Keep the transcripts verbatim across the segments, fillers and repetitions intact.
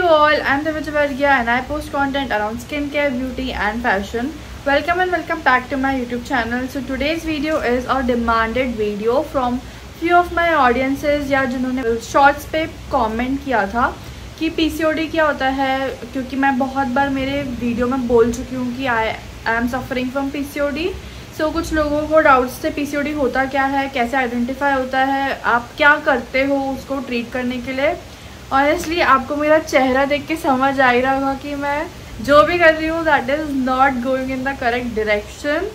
all, I'm Devija Varghya and I post content around skincare, beauty and fashion. Welcome and welcome back to my YouTube channel. So today's video is a demanded video from few of my audiences या जिन्होंने shorts पे comment किया था कि PCOD क्या होता है, क्योंकि मैं बहुत बार मेरे वीडियो में बोल चुकी हूँ कि I I am suffering from PCOD. So कुछ लोगों को डाउट्स थे पीसीओडी होता क्या है, कैसे आइडेंटिफाई होता है, आप क्या करते हो उसको ट्रीट करने के लिए. ऑनेस्टली आपको मेरा चेहरा देख के समझ आ ही रहा होगा कि मैं जो भी कर रही हूँ that is not going in the correct direction.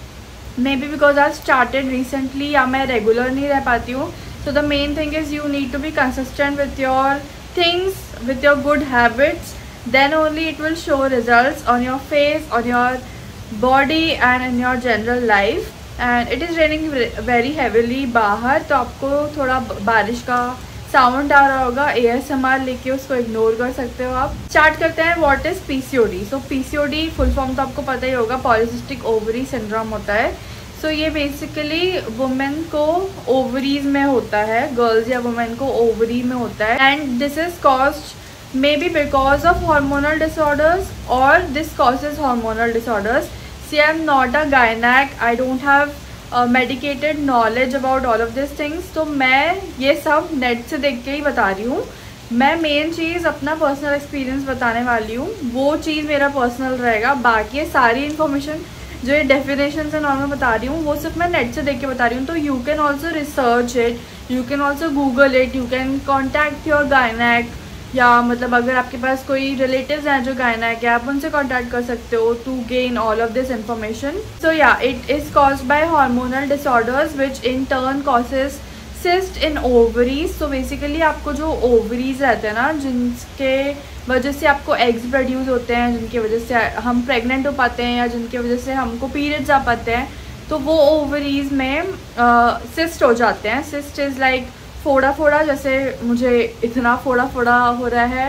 Maybe because I started recently या मैं रेगुलर नहीं रह पाती हूँ. So the main thing is you need to be consistent with your things, with your good habits. Then only it will show results on your face, on your body and in your general life. And it is raining very heavily बाहर, तो आपको थोड़ा बारिश का sound आ रहा होगा. ASMR लेके उसको इग्नोर कर सकते हो आप. स्टार्ट करते हैं. What is PCOD. So PCOD full form तो आपको पता ही होगा, पॉलिसिस्टिक ओवरी सिंड्रोम होता है. सो so, ये बेसिकली वुमेन को ओवरीज में होता है, गर्ल्स या वुमेन को ओवरी में होता है. And this is caused maybe because of hormonal disorders और this causes hormonal disorders. See I am not a gynaec, I don't have medicated knowledge about all of this things. तो मैं ये सब net से देख के ही बता रही हूँ. मैं मेन चीज़ अपना पर्सनल एक्सपीरियंस बताने वाली हूँ, वो चीज़ मेरा पर्सनल रहेगा. बाकी ये सारी इन्फॉर्मेशन जो ये डेफिनेशन से नॉर्मल बता रही हूँ वो सिर्फ मैं नेट से देख के बता रही हूँ. तो you can also research it, you can also Google it, you can contact your gynaec, या मतलब अगर आपके पास कोई रिलेटिव्स हैं जो गायनैक है आप उनसे कांटेक्ट कर सकते हो to gain all of this information. So या it is caused by hormonal disorders which in turn causes cyst in ovaries. So basically आपको जो ओवरीज रहते हैं ना, जिनके वजह से आपको एग्स प्रोड्यूस होते हैं, जिनकी वजह से हम प्रेग्नेंट हो पाते हैं या जिनकी वजह से हमको पीरियड्स आ पाते हैं, तो वो ओवरीज में सिस्ट uh, हो जाते हैं. सिस्ट इज़ लाइक फोड़ा फोड़ा, जैसे मुझे इतना फोड़ा फोड़ा हो रहा है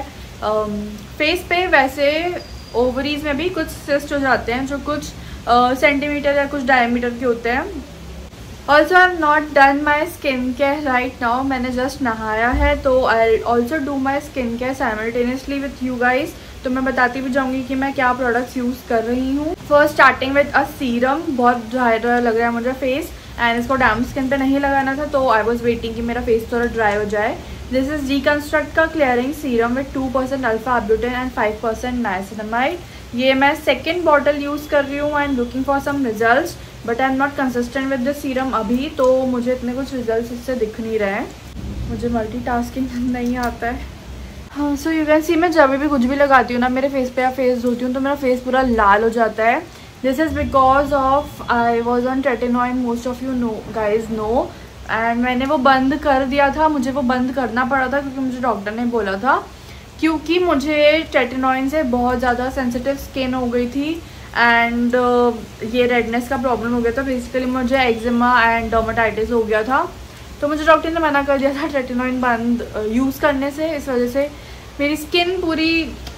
फेस um, पे, वैसे ओवरीज में भी कुछ सिस्ट हो जाते हैं जो कुछ सेंटीमीटर uh, या कुछ डायमीटर के होते हैं. Also I am not done my skin care right now. मैंने जस्ट नहाया है, तो I also do my skin care simultaneously with you guys. तो मैं बताती भी जाऊँगी कि मैं क्या प्रोडक्ट्स यूज़ कर रही हूँ. First starting with a serum. बहुत ड्राई ड्राई लग रहा है मुझे फेस, एंड इसको डैम स्किन पे नहीं लगाना था, तो आई वॉज वेटिंग कि मेरा फेस थोड़ा ड्राई हो जाए. दिस इज रिकन्स्ट्रक्ट का clearing serum with two percent alpha arbutin and five percent niacinamide. ये मैं सेकेंड बॉटल यूज़ कर रही हूँ. I am looking for some result but I am not consistent with the serum अभी, तो मुझे इतने कुछ रिजल्ट इससे दिख नहीं रहे हैं. मुझे मल्टीटास्किंग नहीं आता है. हाँ, सो यू कैन सी मैं जब भी कुछ भी लगाती हूँ ना मेरे फेस पे या फेस धोती हूँ तो मेरा फेस पूरा लाल हो जाता है. This is because of I was on tretinoin, most of you know guys know. And मैंने वो बंद कर दिया था, मुझे वो बंद करना पड़ा था क्योंकि मुझे डॉक्टर ने बोला था, क्योंकि मुझे ट्रेटिनॉइन से बहुत ज़्यादा सेंसिटिव स्किन हो गई थी एंड uh, ये रेडनेस का प्रॉब्लम हो गया था. बेसिकली मुझे एक्जिमा एंड डर्मेटाइटिस हो गया था, तो मुझे डॉक्टर ने मना कर दिया था ट्रेटिनॉइन बंद यूज़ करने से. इस वजह से मेरी स्किन पूरी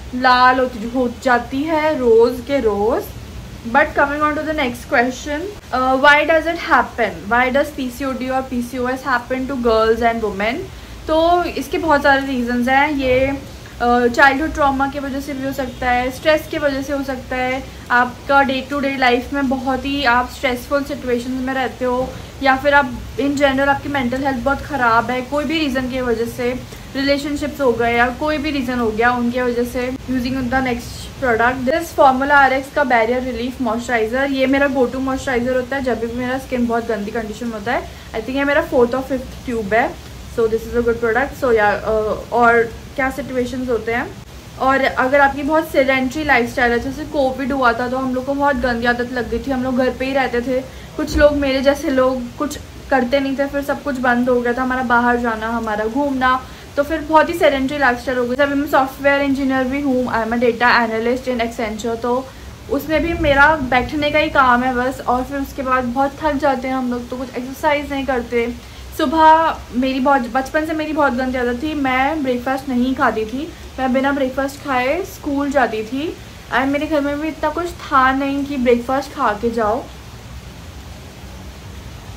लाल होती हो जाती है रोज़ के रोज़. But coming on to the next question, why does it happen, why does P C O D और P C O S happen to girls and women. तो इसके बहुत सारे रीजंस हैं. ये चाइल्डहुड uh, ट्रॉमा की वजह से भी हो सकता है, स्ट्रेस की वजह से हो सकता है, आपका डे टू डे लाइफ में बहुत ही आप स्ट्रेसफुल सिचुएशन में रहते हो, या फिर आप इन जनरल आपकी मेंटल हेल्थ बहुत ख़राब है, कोई भी रीज़न की वजह से, रिलेशनशिप्स हो गए या कोई भी रीज़न हो गया उनके वजह से. Using the next product, this formula R X का बैरियर रिलीफ मॉइस्चराइज़र. ये मेरा गो टू मॉइस्चराइज़र होता है जब भी मेरा स्किन बहुत गंदी कंडीशन में होता है. आई थिंक ये मेरा फोर्थ और फिफ्थ ट्यूब है. So this is a good product. So yeah और क्या सिचुएशंस होते हैं, और अगर आपकी बहुत सेडेंट्री लाइफस्टाइल है, जैसे कोविड हुआ था तो हम लोग को बहुत गंदी आदत लग गई थी, हम लोग घर पे ही रहते थे. कुछ लोग मेरे जैसे लोग कुछ करते नहीं थे, फिर सब कुछ बंद हो गया था, हमारा बाहर जाना, हमारा घूमना, तो फिर बहुत ही सेडेंट्री लाइफस्टाइल हो गई. अभी मैं सॉफ्टवेयर इंजीनियर भी हूँ, I am a data analyst in Accenture, तो उसमें भी मेरा बैठने का ही काम है बस. और फिर उसके बाद बहुत थक जाते हैं हम लोग, तो कुछ एक्सरसाइज नहीं करते. सुबह मेरी बहुत बचपन से मेरी बहुत गंदी आदत थी, मैं ब्रेकफास्ट नहीं खाती थी, मैं बिना ब्रेकफास्ट खाए स्कूल जाती थी. एंड मेरे घर में भी इतना कुछ था नहीं कि ब्रेकफास्ट खा के जाओ.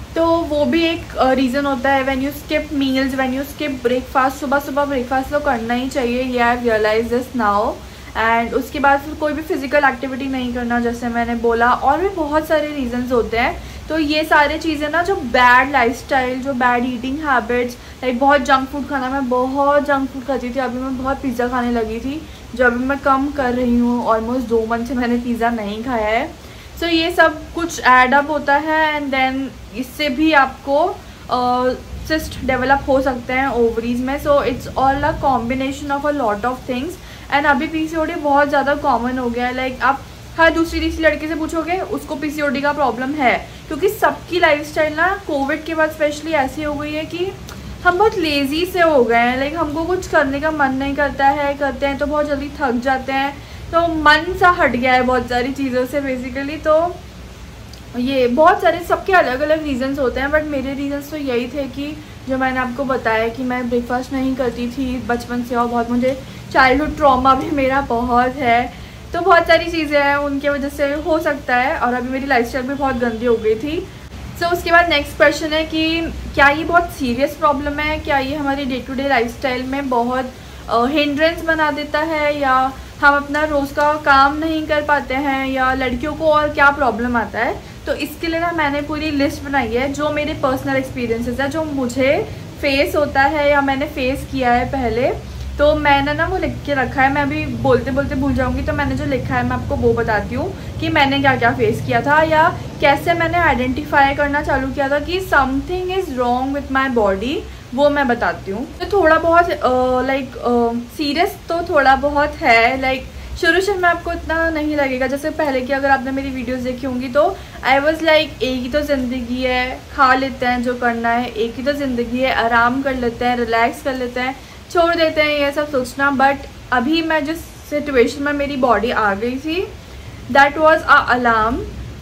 तो वो भी एक रीज़न होता है। When you skip meals, when you skip breakfast, सुबह सुबह ब्रेकफास्ट तो करना ही चाहिए, ये I realise this now. And उसके बाद फिर कोई भी फिजिकल एक्टिविटी नहीं करना, जैसे मैंने बोला, और भी बहुत सारे रीजंस होते हैं। तो ये सारे चीज़ें ना, जो बैड लाइफस्टाइल, जो बैड ईटिंग हैबिट्स, लाइक बहुत जंक फूड खाना, मैं बहुत जंक फूड खाती थी, अभी मैं बहुत पिज़्ज़ा खाने लगी थी, जो अभी मैं कम कर रही हूँ। ऑलमोस्ट दो मंथ से मैंने पिज़्ज़ा नहीं खाया है। सो so, ये सब कुछ ऐड अप होता है एंड देन इससे भी आपको सिस्ट डेवलप हो सकते हैं ओवरीज में। So it's all a combination of a lot of things. And अभी पीसीओडी बहुत ज़्यादा कॉमन हो गया है। लाइक like, आप हर दूसरी तीसरी लड़के से पूछोगे उसको पीसीओडी का प्रॉब्लम है, क्योंकि सबकी लाइफस्टाइल ना कोविड के बाद स्पेशली ऐसी हो गई है कि हम बहुत लेज़ी से हो गए हैं। लाइक like, हमको कुछ करने का मन नहीं करता है, करते हैं तो बहुत जल्दी थक जाते हैं, तो मन सा हट गया है बहुत सारी चीज़ों से बेसिकली। तो ये बहुत सारे सबके अलग अलग रीजंस होते हैं, बट मेरे रीजंस तो यही थे कि जो मैंने आपको बताया कि मैं ब्रेकफास्ट नहीं करती थी बचपन से, और बहुत मुझे चाइल्डहुड ट्रॉमा भी मेरा बहुत है, तो बहुत सारी चीज़ें हैं उनके वजह से हो सकता है। और अभी मेरी लाइफस्टाइल भी बहुत गंदी हो गई थी। सो so, उसके बाद नेक्स्ट क्वेश्चन है कि क्या ये बहुत सीरियस प्रॉब्लम है, क्या ये हमारी डे टू डे लाइफस्टाइल में बहुत हिंड्रेंस बना देता है, या हम अपना रोज़ का काम नहीं कर पाते हैं, या लड़कियों को और क्या प्रॉब्लम आता है। तो इसके लिए ना मैंने पूरी लिस्ट बनाई है, जो मेरे पर्सनल एक्सपीरियंसेस है, जो मुझे फेस होता है या मैंने फेस किया है पहले। तो मैंने ना वो लिख के रखा है, मैं अभी बोलते बोलते भूल जाऊंगी, तो मैंने जो लिखा है मैं आपको वो बताती हूँ कि मैंने क्या क्या फेस किया था, या कैसे मैंने आइडेंटिफाई करना चालू किया था कि something is wrong with my body, वो मैं बताती हूँ। तो थोड़ा बहुत लाइक सीरियस तो थोड़ा बहुत है। लाइक शुरू शुरू में आपको इतना नहीं लगेगा, जैसे पहले की अगर आपने मेरी वीडियोस देखी होंगी तो आई वाज लाइक एक ही तो ज़िंदगी है, खा लेते हैं जो करना है, एक ही तो ज़िंदगी है, आराम कर लेते हैं, रिलैक्स कर लेते हैं, छोड़ देते हैं ये सब सोचना। बट अभी मैं जिस सिचुएशन में मेरी बॉडी आ गई थी, that was a alarm.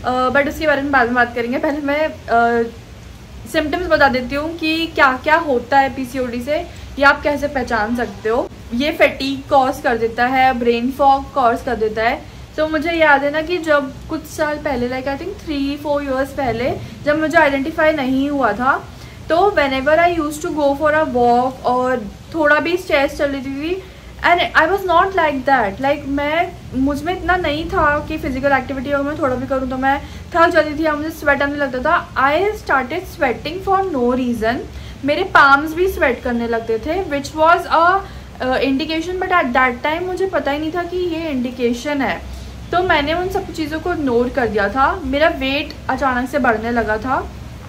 But उसके बारे में बाद में बात करेंगे। पहले मैं सिम्टम्स uh, बता देती हूँ कि क्या क्या होता है पीसीओडी से, या आप कैसे पहचान सकते हो। ये फैटीग कॉज कर देता है, ब्रेन फॉग कॉज कर देता है। तो मुझे याद है ना कि जब कुछ साल पहले, like I think three four years पहले, जब मुझे आइडेंटिफाई नहीं हुआ था, तो whenever I use to go for a walk और थोड़ा भी स्ट्रेस चल रही थी, and I was not like that. Like मैं मुझ में इतना नहीं था कि फिजिकल एक्टिविटी अगर मैं थोड़ा भी करूँ तो मैं थक जाती थी, मुझे स्वेट आने लगता था। I started sweating for no reason, मेरे पाम्स भी स्वेट करने लगते थे, which was a indication. But at that time मुझे पता ही नहीं था कि ये इंडिकेशन है, तो मैंने उन सब चीज़ों को इग्नोर कर दिया था। मेरा वेट अचानक से बढ़ने लगा था।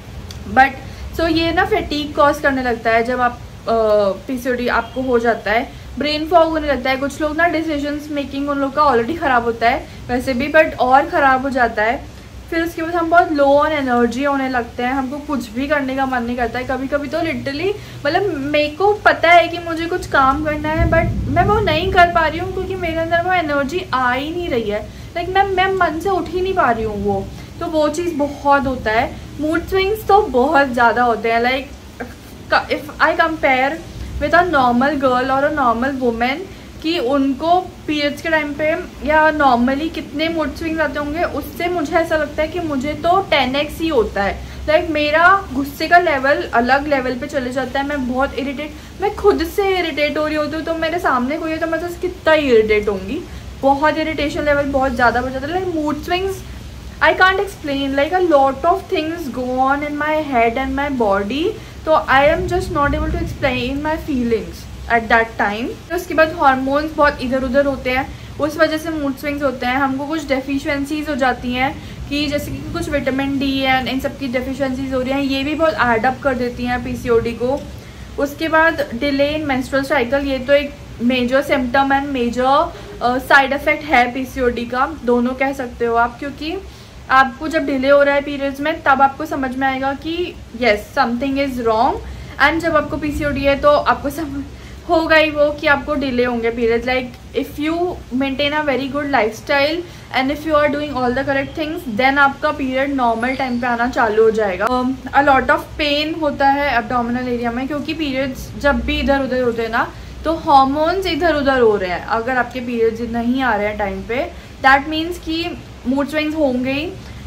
बट सो so ये ना फैटीग कॉज करने लगता है जब आप पीसीओडी uh, आपको हो जाता है। ब्रेन फॉग होने लगता है, कुछ लोग ना डिसीजंस मेकिंग उन लोग का ऑलरेडी ख़राब होता है वैसे भी, बट और ख़राब हो जाता है। फिर उसके बाद हम बहुत लो ऑन एनर्जी होने लगते हैं, हमको कुछ भी करने का मन नहीं करता है। कभी कभी तो लिटरली मतलब मेरे को पता है कि मुझे कुछ काम करना है, बट मैं वो नहीं कर पा रही हूँ क्योंकि मेरे अंदर वो एनर्जी आ ही नहीं रही है। लाइक मैं मैं मन से उठ ही नहीं पा रही हूँ वो, तो वो चीज़ बहुत होता है। मूड स्विंग्स तो बहुत ज़्यादा होते हैं। Like if I compare with a normal girl और अ नॉर्मल वुमेन, कि उनको पीरियड्स के टाइम पे या नॉर्मली कितने मूड स्विंग्स आते होंगे, उससे मुझे ऐसा लगता है कि मुझे तो टेन एक्स ही होता है। लाइक like, मेरा गुस्से का लेवल अलग लेवल पे चले जाता है। मैं बहुत इरिटेट, मैं खुद से इरिटेट हो रही होती हूँ, तो मेरे सामने कोई है तो मैं तो कितना ही इरिटेट होंगी। बहुत इरिटेशन लेवल बहुत ज़्यादा बढ़ जाता है। Like mood swings I can't explain, like a lot of things go on in my head and my body, तो I am just not able to explain my feelings at that time. उसके बाद hormones बहुत इधर उधर होते हैं, उस वजह से मूड स्विंग्स होते हैं। हमको कुछ डेफिशिएंसीज हो जाती हैं, कि जैसे कि कुछ विटामिन डी एंड इन सब की डेफिशिएंसीज हो रही हैं, ये भी बहुत एड अप कर देती हैं पीसीओडी को। उसके बाद डिले इन मेंस्ट्रुअल साइकिल, ये तो एक major symptom and major side effect है पीसीओडी का, दोनों कह सकते हो आप, क्योंकि आपको जब डिले हो रहा है पीरियड्स में तब आपको समझ में आएगा कि yes something is wrong, and जब आपको पीसीओडी है तो आपको समझ होगा ही वो कि आपको डिले होंगे periods. Like if you maintain a very good lifestyle and if you are doing all the correct things, then आपका पीरियड नॉर्मल टाइम पे आना चालू हो जाएगा। अ लॉट ऑफ पेन होता है एब्डोमिनल एरिया में, क्योंकि पीरियड्स जब भी इधर उधर होते हैं ना, तो हार्मोन्स इधर उधर हो रहे हैं। अगर आपके पीरियड्स नहीं आ रहे हैं टाइम पे, दैट मीन्स कि मूड स्विंग्स होंगे ही,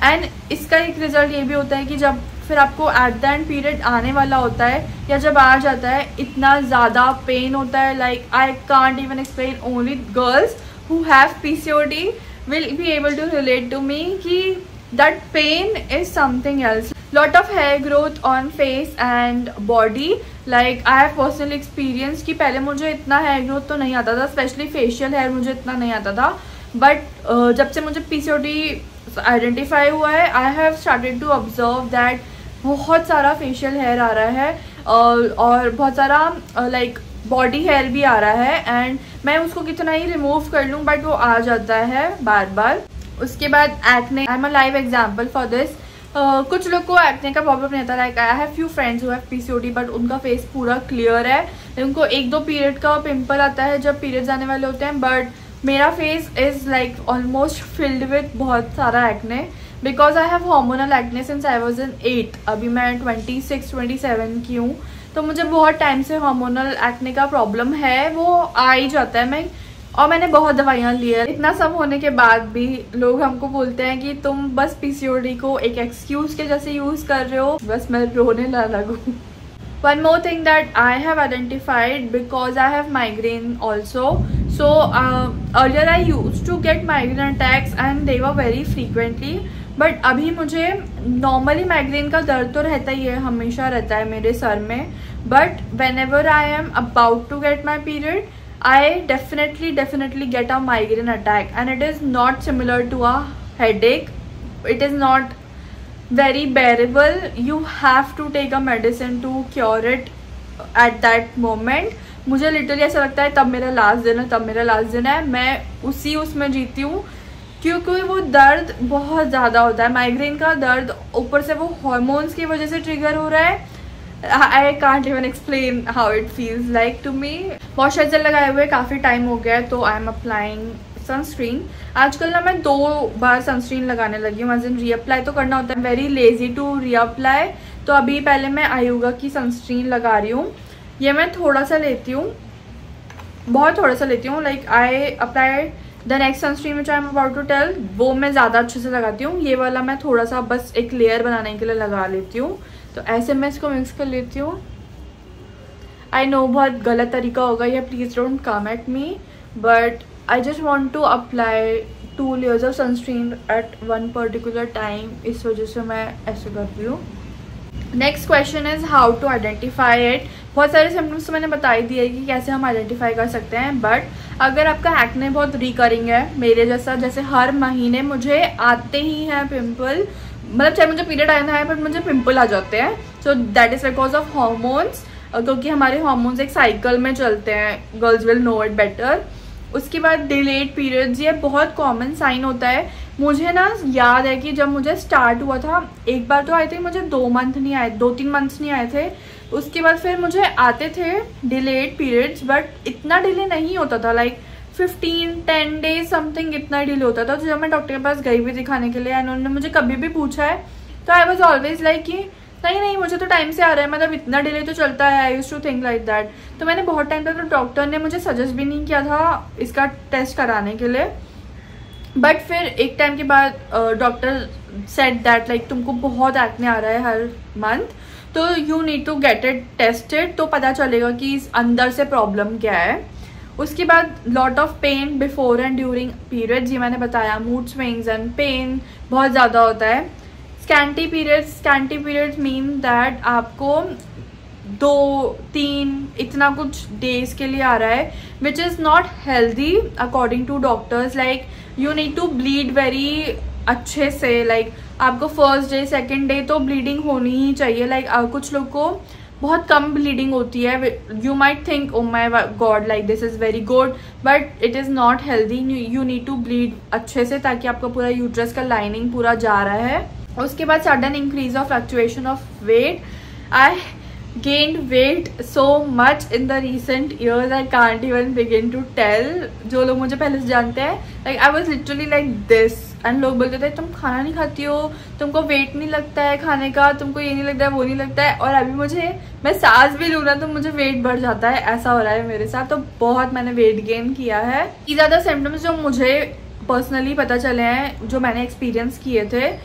एंड इसका एक रिजल्ट ये भी होता है कि जब फिर आपको एट द एंड पीरियड आने वाला होता है या जब आ जाता है, इतना ज़्यादा पेन होता है, like I can't even explain. Only girls who have PCOD will be able to relate to me कि that pain is something else. Lot of hair growth on face and body. Like I have personally experience कि पहले मुझे इतना hair growth तो नहीं आता था, specially facial hair मुझे इतना नहीं आता था. बट uh, जब से मुझे पीसीओडी आइडेंटिफाई हुआ है, I have started to observe that बहुत सारा फेशियल हेयर आ रहा है uh, और बहुत सारा लाइक बॉडी हेयर भी आ रहा है. एंड मैं उसको कितना ही रिमूव कर लूँ बट वो आ जाता है बार बार. उसके बाद acne, I am a live example for this. कुछ लोग को एक्ने का प्रॉब्लम नहीं आता. Like I have few friends who have PCOD but उनका फेस पूरा क्लियर है. उनको एक दो पीरियड का पिंपल आता है जब पीरियड्स आने वाले होते हैं, बट मेरा face is like almost filled with बहुत सारा acne because I have hormonal acne since I was in eight. अभी मैं ट्वेंटी सिक्स ट्वेंटी सेवन की हूँ, तो मुझे बहुत टाइम से हार्मोनल एक्ने का प्रॉब्लम है, वो आ ही जाता है. मैं और मैंने बहुत दवाइयाँ ली है. इतना सब होने के बाद भी लोग हमको बोलते हैं कि तुम बस पीसीओडी को एक एक्सक्यूज के जैसे यूज़ कर रहे हो. बस मैं रोने ना लगूँ. One more thing that I have identified, because I have migraine also. So uh, earlier I used to get migraine attacks and they were very frequently. But अभी मुझे normally migraine का दर्द तो रहता ही है, हमेशा रहता है मेरे सर में. But whenever I am about to get my period, I definitely definitely get a migraine attack, and it is not similar to a headache. It is not very bearable. You have to take a medicine to cure it at that moment. मुझे literally ऐसा लगता है तब मेरा last दिन है, तब मेरा लास्ट दिन है. मैं उसी उसमें जीती हूँ क्योंकि वो दर्द बहुत ज़्यादा होता है. माइग्रेन का दर्द ऊपर से वो हार्मोन्स की वजह से ट्रिगर हो रहा है. I can't even explain how it feels like to me. Moisturiser लगाए हुए काफ़ी टाइम हो गया है, तो आई एम अप्लाइंग सनस्क्रीन. आजकल ना मैं दो बार सनस्क्रीन लगाने लगी हूँ. री अप्लाई तो करना होता है, very lazy to reapply. तो अभी पहले मैं आयुगा की सनस्क्रीन लगा रही हूँ. ये मैं थोड़ा सा लेती हूँ, बहुत थोड़ा सा लेती हूँ. Like I apply the next sunscreen which I am about to tell, वो मैं ज़्यादा अच्छे से लगाती हूँ. ये वाला मैं थोड़ा सा बस एक लेयर बनाने के लिए लगा लेती हूँ. तो ऐसे मैं इसको मिक्स कर लेती हूँ. आई नो बहुत गलत तरीका होगा ये, please don't come at me, but I just want to apply two layers of sunscreen at one particular time. इस वजह से मैं ऐसे कर रही हूँ. Next question is how to identify it. बहुत सारे सिम्टम्स तो मैंने बता ही दिए कि कैसे हम आइडेंटिफाई कर सकते हैं. बट अगर आपका एक्ने बहुत रिकरिंग है, मेरे जैसा, जैसे हर महीने मुझे आते ही हैं पिंपल, मतलब चाहे मुझे पीरियड आना है बट मुझे पिंपल आ जाते हैं. So that is because of hormones, क्योंकि हमारे हॉर्मोन्स एक साइकिल में चलते हैं. Girls will know it better. उसके बाद डिलेड पीरियड्स, ये बहुत कॉमन साइन होता है. मुझे ना याद है कि जब मुझे स्टार्ट हुआ था, एक बार तो आई थिंक मुझे दो मंथ नहीं आए, दो तीन मंथ्स नहीं आए थे. उसके बाद फिर मुझे आते थे डिलेड पीरियड्स, बट इतना डिले नहीं होता था. Like fifteen ten days something इतना डिले होता था. तो जब मैं डॉक्टर के पास गई भी दिखाने के लिए, उन्होंने मुझे कभी भी पूछा है, तो आई वॉज ऑलवेज लाइक कि नहीं नहीं मुझे तो टाइम से आ रहा है, मतलब इतना डिले तो चलता है. I used to think like that. तो मैंने बहुत टाइम तक, तो डॉक्टर ने मुझे सजेस्ट भी नहीं किया था इसका टेस्ट कराने के लिए. बट फिर एक टाइम के बाद डॉक्टर सेड दैट लाइक तुमको बहुत एक्ने आ रहा है हर मंथ, तो you need to get it tested, तो पता चलेगा कि इस अंदर से प्रॉब्लम क्या है. उसके बाद lot of pain before and during periods, ये मैंने बताया. मूड स्विंग्स एंड पेन बहुत ज़्यादा होता है. Scanty periods, scanty periods mean that आपको दो तीन इतना कुछ डेज के लिए आ रहा है, which is not healthy according to doctors. Like you need to bleed very अच्छे से. लाइक like, आपको फर्स्ट डे सेकेंड डे तो ब्लीडिंग होनी ही चाहिए. लाइक like, कुछ लोग को बहुत कम ब्लीडिंग होती है. You might think oh my god like this is very good, but it is not healthy. You need to bleed अच्छे से ताकि आपका पूरा यूट्रस का लाइनिंग पूरा जा रहा है. उसके बाद sudden increase of fluctuation of weight. I gained weight so much in the recent years, I can't even begin to tell. जो लोग मुझे पहले से जानते हैं, like I was literally like this, and लोग बोलते थे तुम खाना नहीं खाती हो, तुमको वेट नहीं लगता है खाने का, तुमको ये नहीं लगता है, वो नहीं लगता है. और अभी मुझे, मैं सांस भी लूँ ना तो मुझे वेट बढ़ जाता है. ऐसा हो रहा है मेरे साथ. तो बहुत मैंने वेट गेन किया है. ये ज़्यादा सिम्टम्स जो मुझे पर्सनली पता चले हैं, जो मैंने एक्सपीरियंस किए थे,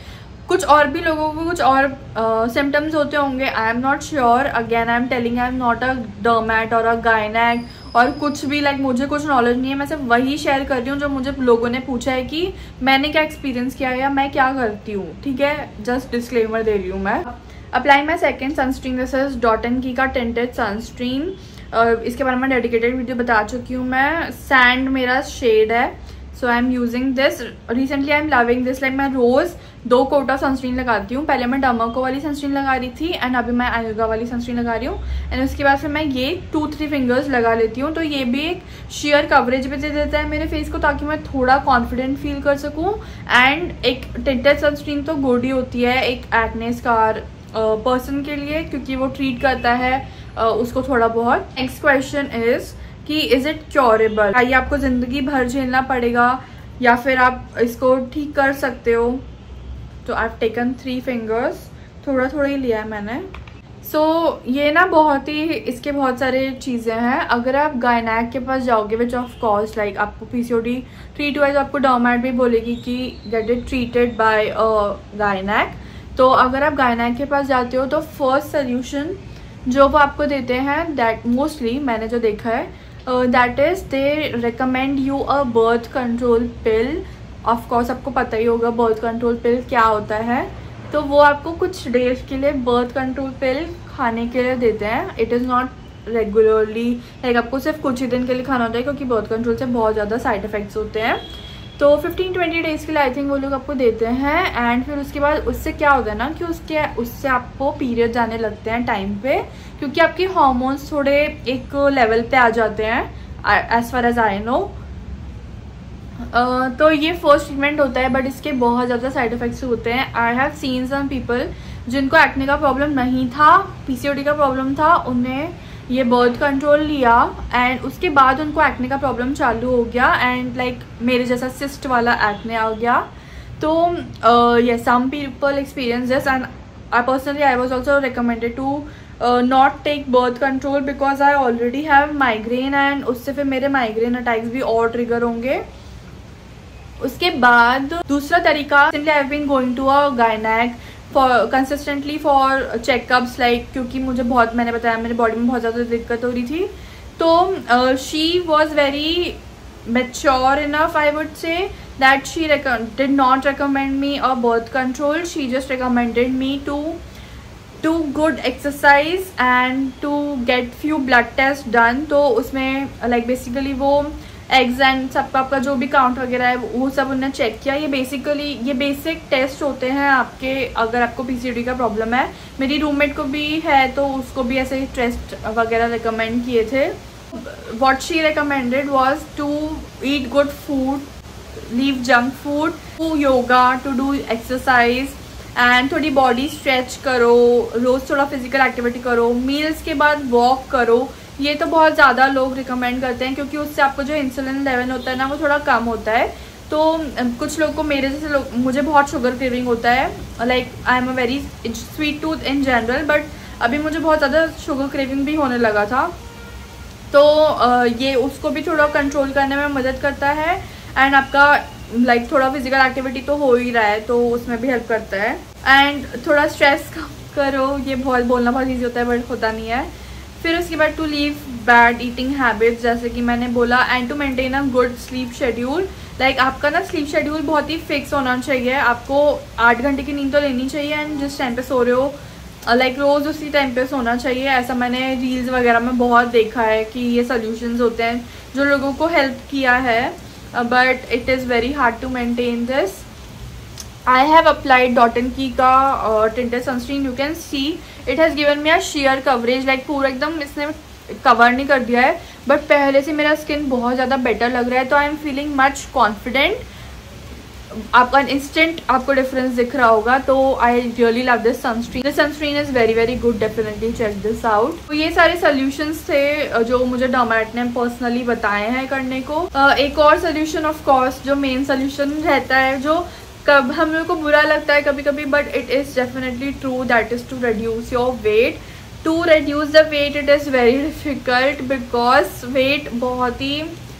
कुछ और भी लोगों को कुछ और सिम्टम्स uh, होते होंगे, I am not sure. Again I am telling, I am not a dermat और अ गायनेक और कुछ भी, लाइक like, मुझे कुछ नॉलेज नहीं है। मैं सिर्फ वही शेयर कर रही हूँ जो मुझे लोगों ने पूछा है कि मैंने क्या एक्सपीरियंस किया है या मैं क्या करती हूँ, ठीक है। जस्ट डिस्क्लेमर दे रही हूँ मैं। Apply my second sunscreen, this is Dot and Key का टिंटेड सनस्क्रीन। इसके बारे में डेडिकेटेड वीडियो बता चुकी हूँ मैं। सैंड मेरा शेड है, so I am using this. Recently I am loving this. Like मैं रोज़ दो कोट ऑफ सनस्क्रीन लगाती हूँ। पहले मैं डर्माको वाली सनस्क्रीन लगा रही थी एंड अभी मैं आयुर्गा वाली सनस्क्रीन लगा रही हूँ एंड उसके बाद फिर मैं ये टू थ्री फिंगर्स लगा लेती हूँ। तो ये भी एक शेयर कवरेज भी दे देता है मेरे फेस को, ताकि मैं थोड़ा कॉन्फिडेंट फील कर सकूँ। एंड एक टिंटेड सनस्क्रीन तो गुड ही होती है एक एक्ने स्कार पर्सन के लिए, क्योंकि वो ट्रीट करता है uh, उसको थोड़ा बहुत। नेक्स्ट क्वेश्चन इज कि इज इट क्योरेबल, क्या ये आपको ज़िंदगी भर झेलना पड़ेगा या फिर आप इसको ठीक कर सकते हो। तो I have taken three fingers, थोड़ा थोड़ा ही लिया है मैंने। सो so, ये ना बहुत ही, इसके बहुत सारे चीज़ें हैं। अगर आप गायनेक के पास जाओगे, विच ऑफ कोर्स लाइक आपको पीसीओडी ट्रीट हुआ है तो आपको डर्मैट भी बोलेगी कि get it treated by gynaec. तो अगर आप गायनेक के पास जाते हो तो फर्स्ट सोल्यूशन जो वो आपको देते हैं, दैट मोस्टली मैंने जो देखा है, that is they recommend you a birth control pill. Of course आपको पता ही होगा बर्थ कंट्रोल पिल क्या होता है। तो वो आपको कुछ डेज के लिए बर्थ कंट्रोल पिल खाने के लिए देते हैं। It is not regularly, like आपको सिर्फ कुछ ही दिन के लिए खाना होता है, क्योंकि बर्थ कंट्रोल से बहुत ज़्यादा साइड इफ़ेक्ट्स होते हैं। तो फिफ्टीन ट्वेंटी डेज़ के लिए आई थिंक वो लोग आपको देते हैं। एंड फिर उसके बाद उससे क्या होता है ना कि उसके उससे आपको पीरियड आने लगते हैं टाइम पे, क्योंकि आपके हार्मोन्स थोड़े एक लेवल पे आ जाते हैं as far as I know. तो ये फर्स्ट ट्रीटमेंट होता है, बट इसके बहुत ज़्यादा साइड इफ़ेक्ट्स होते हैं। I have seen some people जिनको एक्ने का प्रॉब्लम नहीं था, पीसीओडी का प्रॉब्लम था, उन्हें ये बर्थ कंट्रोल लिया एंड उसके बाद उनको एक्ने का प्रॉब्लम चालू हो गया एंड लाइक like, मेरे जैसा सिस्ट वाला एक्ने आ गया। तो ये some people experience this and I personally I was also recommended to not take birth control because I already have migraine and उससे फिर मेरे माइग्रेन अटैक्स भी और ट्रिगर होंगे। उसके बाद दूसरा तरीका, simply I have been going to a gynaec for consistently for checkups, like क्योंकि मुझे बहुत, मैंने बताया मेरे बॉडी में बहुत ज़्यादा दिक्कत हो रही थी। तो she was very mature enough, I would say, that she did not recommend me a birth control. She just recommended me to to good exercise and to get few blood test done. तो उसमें like basically वो eggs and सबका आपका जो भी count वगैरह है वो सब उन्होंने चेक किया। ये बेसिकली ये बेसिक टेस्ट होते हैं आपके, अगर आपको पीसीओडी का प्रॉब्लम है। मेरी रूममेट को भी है तो उसको भी ऐसे ही टेस्ट वगैरह रिकमेंड किए थे। What she recommended was to eat good food, leave junk food, do yoga, to do exercise and थोड़ी बॉडी स्ट्रेच करो, रोज़ थोड़ा फिजिकल एक्टिविटी करो, मील्स के बाद वॉक करो। ये तो बहुत ज़्यादा लोग रिकमेंड करते हैं क्योंकि उससे आपको जो इंसुलिन लेवल होता है ना वो थोड़ा कम होता है। तो कुछ लोग को, मेरे जैसे लोग, मुझे बहुत शुगर क्रेविंग होता है, like I am a very sweet tooth in general, but अभी मुझे बहुत ज़्यादा शुगर क्रेविंग भी होने लगा था। तो ये उसको भी थोड़ा कंट्रोल करने में मदद करता है एंड आपका लाइक like, थोड़ा फिजिकल एक्टिविटी तो हो ही रहा है तो उसमें भी हेल्प करता है। एंड थोड़ा स्ट्रेस कम करो, ये बहुत बोलना बहुत ईजी होता है बट होता नहीं है। फिर उसके बाद to leave bad eating habits, जैसे कि मैंने बोला, and to maintain a good sleep schedule. Like आपका ना स्लीप शेड्यूल बहुत ही फिक्स होना चाहिए। आपको आठ घंटे की नींद तो लेनी चाहिए एंड जिस टाइम पे सो रहे हो लाइक like, रोज़ उसी टाइम पे सोना चाहिए। ऐसा मैंने रील्स वगैरह में बहुत देखा है कि ये सोल्यूशंस होते हैं जो लोगों को हेल्प किया है, but it is very hard to maintain this. I have applied Dot and Key का uh, tinted sunscreen. You can see it has given me a sheer coverage, like पूरा एकदम इसने कवर नहीं कर दिया है, बट पहले से मेरा स्किन बहुत ज़्यादा बेटर लग रहा है। तो I am feeling much confident. आपका इंस्टेंट आपको डिफरेंस दिख रहा होगा। तो I really love this sunscreen. This sunscreen is very very good, definitely check this out. तो ये सारे सोल्यूशंस थे जो मुझे डर्मेट ने पर्सनली बताए हैं करने को। uh, एक और सोल्यूशन ऑफ कोर्स जो मेन सोल्यूशन रहता है, जो कब हम लोग को बुरा लगता है कभी कभी, but it is definitely true, that is to reduce your weight. To reduce the weight it is very difficult because weight बहुत ही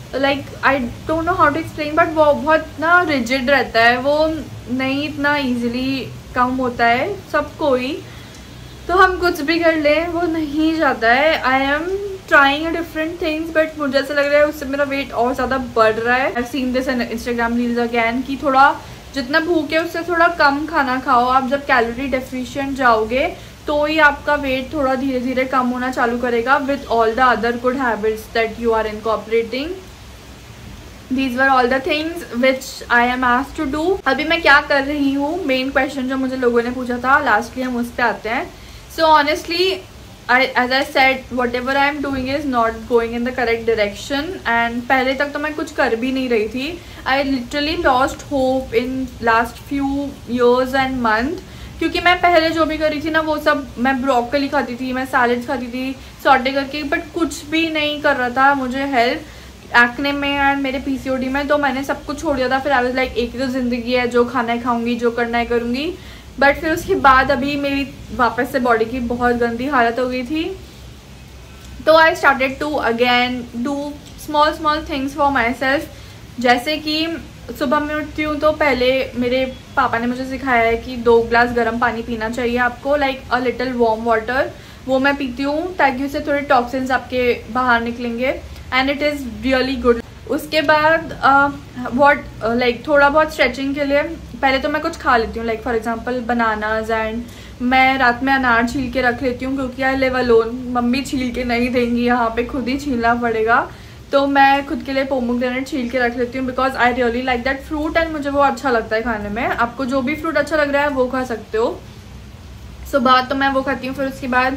like I don't know how to explain, but वो बहुत ना रिजिड रहता है, वो नहीं इतना ईजिली कम होता है सबको ही, तो हम कुछ भी कर लें वो नहीं जाता है। I am trying different things but मुझे ऐसा लग रहा है उससे मेरा वेट और ज़्यादा बढ़ रहा है। I seen this Instagram reels again कि थोड़ा जितना भूख है उससे थोड़ा कम खाना खाओ। आप जब कैलोरी डेफिशिएंट जाओगे तो ही आपका वेट थोड़ा धीरे धीरे कम होना चालू करेगा with all the other good habits that you are incorporating. These were all the things which I am asked to do. अभी मैं क्या कर रही हूँ, मेन क्वेश्चन जो मुझे लोगों ने पूछा था, लास्टली हम उस पर आते हैं। So honestly I, as I said, whatever I am doing is not going in the correct direction. And पहले तक तो मैं कुछ कर भी नहीं रही थी। I literally lost hope in last few years and month. क्योंकि मैं पहले जो भी कर रही थी ना वो सब, मैं ब्रोकली खाती थी, मैं सैलेड्स खाती थी सॉटे करके, बट कुछ भी नहीं कर रहा था मुझे हेल्प एक्ने में एंड मेरे पीसीओडी में। तो मैंने सब कुछ छोड़ दिया था। फिर आई वाज लाइक एक ही तो ज़िंदगी है, जो खाना है खाऊंगी, जो करना है करूँगी। बट फिर उसके बाद अभी मेरी वापस से बॉडी की बहुत गंदी हालत हो गई थी, तो I started to again do small small things for myself. जैसे कि सुबह में उठती हूँ तो पहले मेरे पापा ने मुझे सिखाया है कि दो ग्लास गर्म पानी पीना चाहिए आपको, like a little warm water. वो मैं पीती हूँ ताकि उससे थोड़े टॉक्सिन्स आपके बाहर निकलेंगे and it is really good. उसके बाद व्हाट लाइक थोड़ा बहुत स्ट्रेचिंग के लिए पहले तो मैं कुछ खा लेती हूँ, like for example bananas, and मैं रात में अनार छील के रख लेती हूँ क्योंकि आई लिव अलोन, मम्मी छील के नहीं देंगी, यहाँ पे खुद ही छीलना पड़ेगा। तो मैं खुद के लिए पोमोग्रेनेट छील के रख लेती हूँ because I really like that fruit and मुझे वो अच्छा लगता है खाने में। आपको जो भी फ्रूट अच्छा लग रहा है वो खा सकते हो। सुबह तो मैं वो खाती हूँ। फिर उसके बाद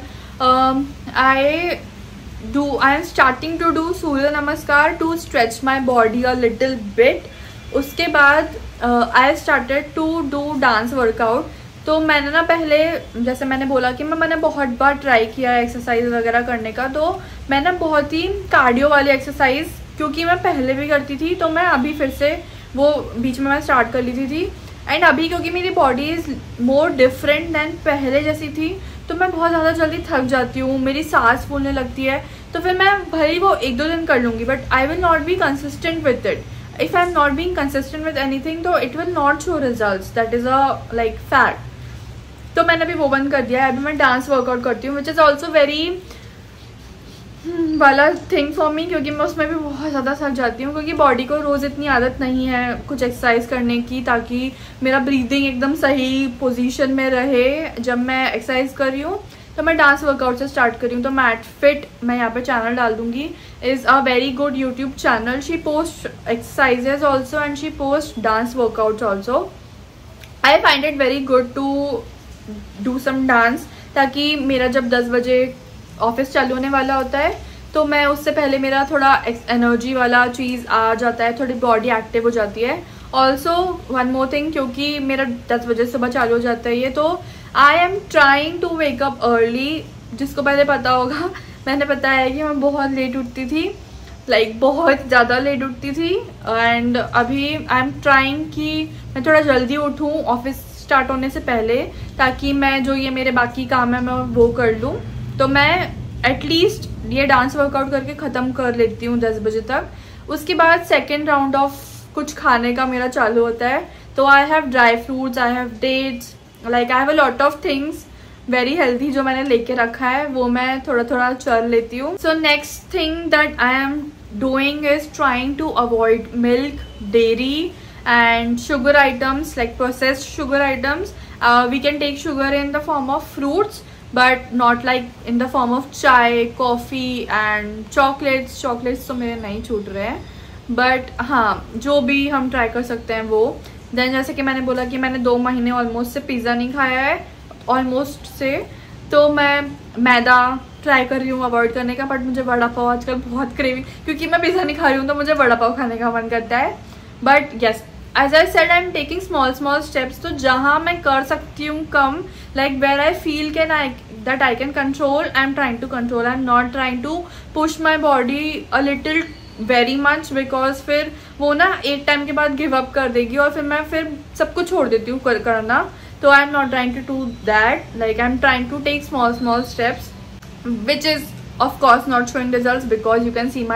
I do I am starting to do Surya Namaskar to stretch my body a little bit. उसके बाद I started to do dance workout. तो मैंने ना पहले, जैसे मैंने बोला कि मैं मैंने बहुत बार ट्राई किया है एक्सरसाइज वगैरह करने का, तो मैंने बहुत ही कार्डियो वाली एक्सरसाइज क्योंकि मैं पहले भी करती थी, तो मैं अभी फिर से वो बीच में मैं स्टार्ट कर ली थी। एंड अभी क्योंकि मेरी body is more different than पहले जैसी थी, तो मैं बहुत ज़्यादा जल्दी थक जाती हूँ, मेरी सांस फूलने लगती है। तो फिर मैं भले वो एक दो दिन कर लूँगी but I will not be consistent with it. if I'm not being consistent with anything तो it will not show results, that is a like fact। तो मैंने भी वो बंद कर दिया है। अभी मैं डांस वर्कआउट करती हूँ विच इज़ ऑल्सो वेरी वाला थिंग फॉर मी, क्योंकि मैं उसमें भी बहुत ज़्यादा थक जाती हूँ क्योंकि बॉडी को रोज़ इतनी आदत नहीं है कुछ एक्सरसाइज करने की ताकि मेरा ब्रीदिंग एकदम सही पोजीशन में रहे जब मैं एक्सरसाइज कर रही हूँ। तो मैं डांस वर्कआउट से स्टार्ट करी हूँ। तो मैट फिट, मैं यहाँ पे चैनल डाल दूँगी, is a very good YouTube channel. She post exercises also and she post dance workouts also. I find it very good to do some dance, ताकि मेरा जब दस बजे ऑफिस चालू होने वाला होता है तो मैं उससे पहले मेरा थोड़ा एनर्जी वाला चीज़ आ जाता है, थोड़ी बॉडी एक्टिव हो जाती है। ऑल्सो वन मोर थिंग, क्योंकि मेरा दस बजे सुबह चालू हो जाता है ये, तो I am trying to wake up early. जिसको पहले पता होगा, मैंने बताया है कि मैं बहुत लेट उठती थी, लाइक like, बहुत ज़्यादा लेट उठती थी। एंड अभी आई एम ट्राइंग कि मैं थोड़ा जल्दी उठूँ ऑफिस स्टार्ट होने से पहले, ताकि मैं जो ये मेरे बाकी काम है मैं वो कर लूँ। तो मैं एटलीस्ट ये डांस वर्कआउट करके ख़त्म कर लेती हूँ दस बजे तक। उसके बाद सेकेंड राउंड ऑफ कुछ खाने का मेरा चालू होता है। तो I have dry fruits, I have dates, like I have a lot of things very healthy जो मैंने लेके रखा है, वो मैं थोड़ा थोड़ा चल लेती हूँ। So next thing that I am doing is trying to avoid milk, dairy and sugar items, like processed sugar items. Uh, we can take sugar in the form of fruits but not like in the form of chai, coffee and chocolates. chocolates तो मेरे नहीं छूट रहे हैं, but हाँ जो भी हम ट्राई कर सकते हैं वो। देन जैसे कि मैंने बोला कि मैंने दो महीने ऑलमोस्ट से पिज़्ज़ा नहीं खाया है, ऑलमोस्ट से, तो मैं मैदा ट्राई कर रही हूँ अवॉइड करने का। बट मुझे वड़ा पाव आजकल बहुत क्रेविंग, क्योंकि मैं पिज़्ज़ा नहीं खा रही हूँ तो मुझे वड़ा पाव खाने का मन करता है। But yes, as I said, I am taking small small steps. तो जहाँ मैं कर सकती हूँ कम, like where I feel can I that I can control, I am trying to control. I am not trying to push my body a little very much, because फिर वो ना एक टाइम के बाद गिव अप कर देगी और फिर मैं फिर सब कुछ छोड़ देती हूँ कर, करना। तो I am not trying to do that, like I am trying to take small small steps which is of course not showing results, because you can see my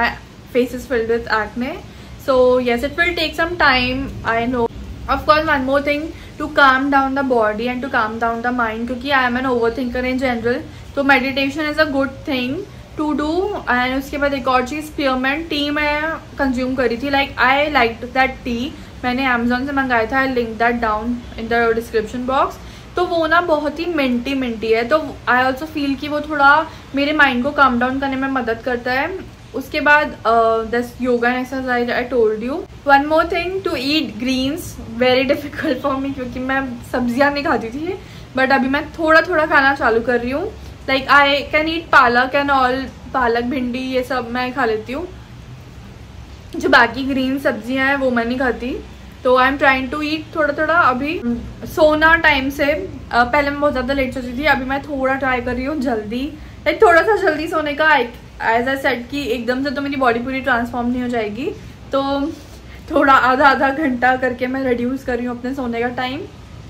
face is filled with acne. So yes, it will take some time, I know. Of course, one more thing to calm down the body and to calm down the mind, क्योंकि I am an overthinker in general, तो meditation is a good thing to do. And उसके बाद एक और चीज़, spearmint tea मैं consume करी थी. Like I like that tea, मैंने अमेजोन से मंगाया था. I link that down in the description box. तो वो ना बहुत ही मिंटी मिंटी है. तो आई ऑल्सो फील कि वो थोड़ा मेरे माइंड को काम डाउन करने में मदद करता है. उसके बाद this yoga and exercise I told you. One more thing, to eat greens. Very difficult for me, क्योंकि मैं सब्जियां नहीं खाती थी, बट अभी मैं थोड़ा थोड़ा खाना चालू कर रही हूँ. लाइक आई कैन ईट पालक एंड ऑल. पालक, भिंडी, ये सब मैं खा लेती हूँ. जो बाकी ग्रीन सब्जियां हैं वो मैं नहीं खाती. तो I am trying to eat थोड़ा थोड़ा. अभी सोना टाइम से पहले मैं बहुत ज़्यादा लेट सोती थी, अभी मैं थोड़ा ट्राई कर रही हूँ जल्दी, लाइक थोड़ा सा जल्दी सोने का. एज आई सेड कि एकदम से तो मेरी बॉडी पूरी ट्रांसफॉर्म नहीं हो जाएगी, तो थोड़ा आधा आधा घंटा करके मैं रिड्यूस कर रही हूँ अपने सोने का time.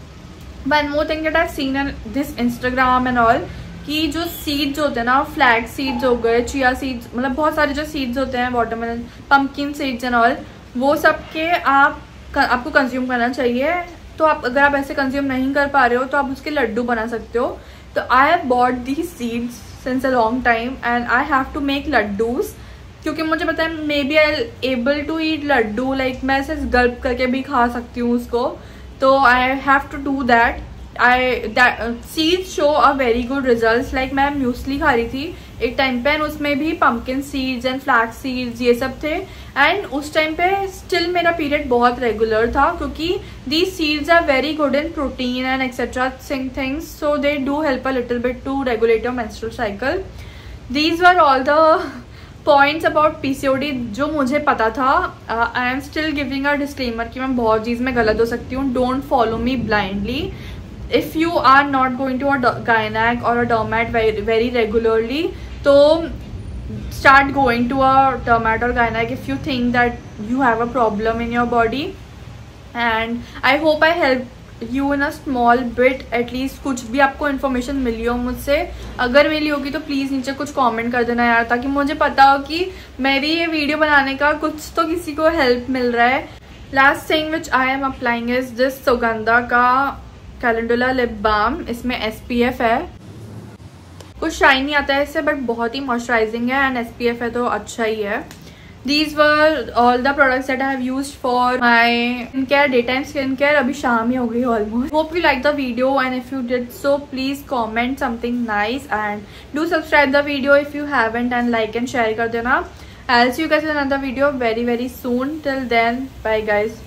One more thing that I seen in this Instagram and all, कि जो सीड्स होते हैं ना, फ्लैक्स सीड्स हो गए, चिया सीड्स, मतलब बहुत सारे जो सीड्स होते हैं, watermelon, pumpkin seeds and all, वो सब के आप आपको कंज्यूम करना चाहिए. तो आप अगर आप ऐसे कंज्यूम नहीं कर पा रहे हो तो आप उसके लड्डू बना सकते हो. तो I have bought these seeds since a long time and I have to make laddoos, क्योंकि मुझे पता है maybe I able to eat laddoo. Like मैं ऐसे गल्प करके भी खा सकती हूँ उसको. तो I have to do that. I seeds show a very good result. Like मैं म्यूसली खा रही थी एक टाइम पे, एंड उसमें भी pumpkin seeds and flax seeds ये सब थे. एंड उस टाइम पे स्टिल मेरा पीरियड बहुत रेगुलर था, क्योंकि these seeds are very good in protein and etcetera things. So they do help a little bit to regulate your menstrual cycle. These were all the points about PCOD जो मुझे पता था. I am still giving a disclaimer कि मैं बहुत चीज़ में गलत हो सकती हूँ. Don't follow me blindly. If you are not going to a gynac or a dermat very, very regularly, so start going to a dermat or gynac if you think that you have a problem in your body. And I hope I helped you in a small bit, at least कुछ भी आपको information मिली हो मुझसे. अगर मिली होगी तो please नीचे कुछ comment कर देना यार, ताकि मुझे पता हो कि मेरी ये वीडियो बनाने का कुछ तो किसी को हेल्प मिल रहा है. Last thing which I am applying is this Sugandha का कैलेंडुला लिप बाम. इसमें एस पी एफ है. कुछ शाइन नहीं आता है इससे, बट बहुत ही मॉइस्चराइजिंग है, एंड एस पी एफ है तो अच्छा ही है. These were all the products that I have used for my skin care, day time skin care. अभी शाम ही हो गई almost. Hope you like the video, and if you did so please comment something nice and do subscribe the video if you haven't, and like and share कर देना. I will see you guys in another video very very soon. Till then, bye guys.